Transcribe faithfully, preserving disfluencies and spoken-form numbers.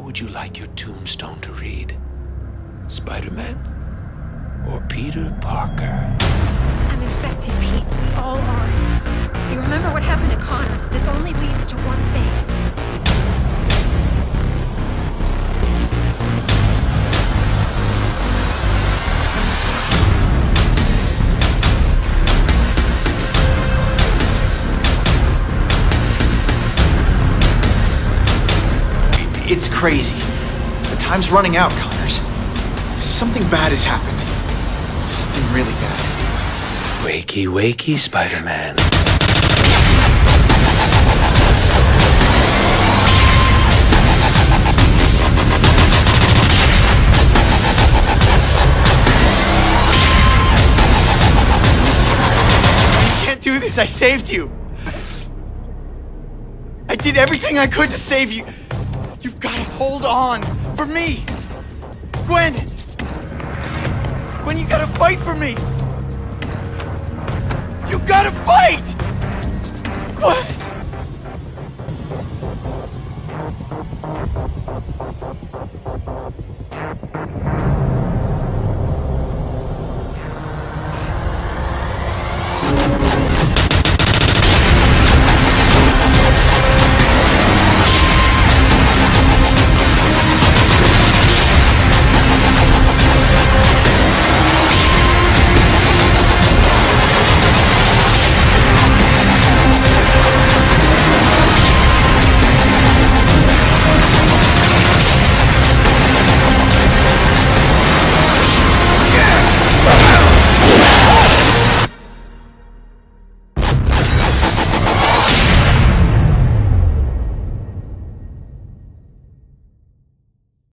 would you like your tombstone to read? Spider-Man or Peter Parker? I'm infected, Pete. We all are. You remember what happened to Connors? This only leads to one thing. It's crazy. The time's running out, Connors. Something bad has happened. Something really bad. Wakey, wakey, Spider-Man. You can't do this. I saved you. I did everything I could to save you. You've got to hold on for me. Gwen! Gwen, you gotta fight for me! You gotta fight! Gwen!